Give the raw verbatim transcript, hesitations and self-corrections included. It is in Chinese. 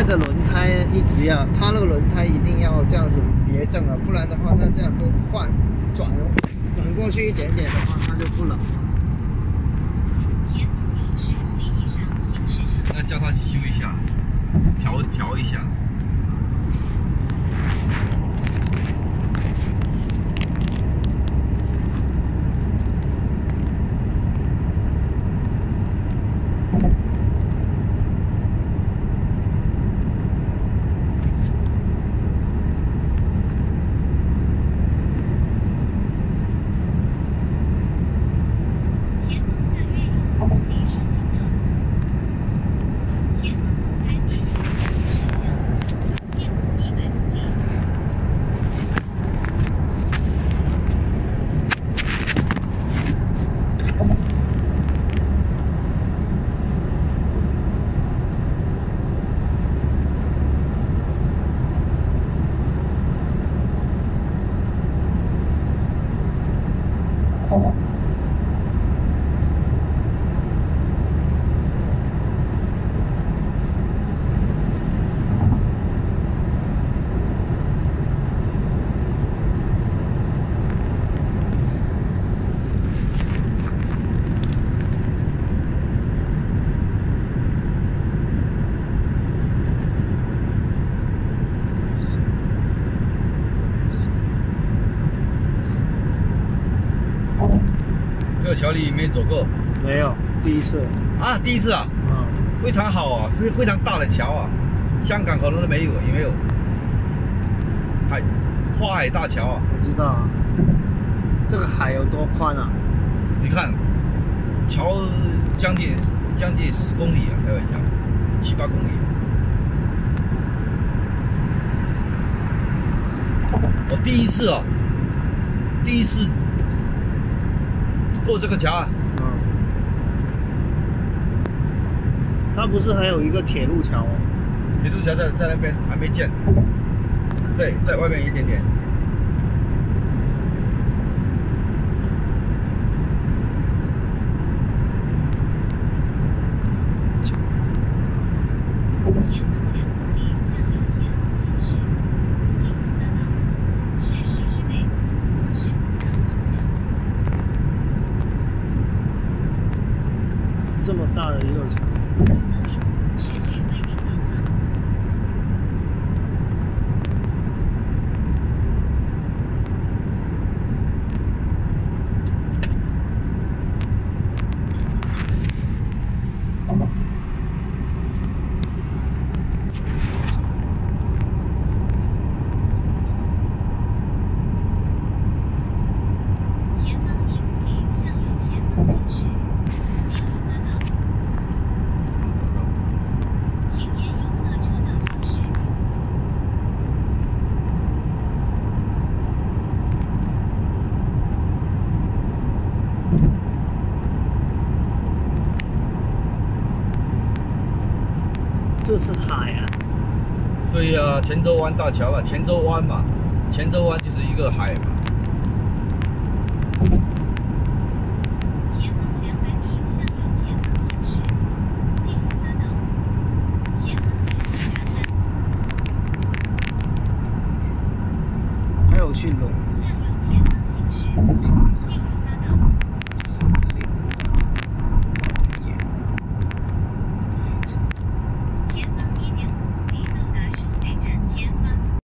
这个轮胎一直要，它那个轮胎一定要这样子别正了，不然的话，它这样子换转转过去一点点的话，它就不冷了。 那叫他去修一下，调调一下。这个桥你没走过？ 没有，第一次。 啊，第一次啊？ 嗯， 非常好啊，非非常大的桥啊，香港可能都没有，有没有？海花海大桥啊。 我知道啊。这个海有多宽啊？ 你看，桥将近将近十公里啊，开玩笑，七八公里。我第一次啊，第一次过这个桥啊。 嗯。它不是还有一个铁路桥哦？ 铁路桥在在那边还没建，在在外面一点点。 这么大的一个桥。这是海啊！ 对呀、啊，泉州湾大桥啊，泉州湾嘛，泉州湾就是一个海嘛。 前方两百米向右前方行驶，进入大道，前方有转弯。 还有驯龙。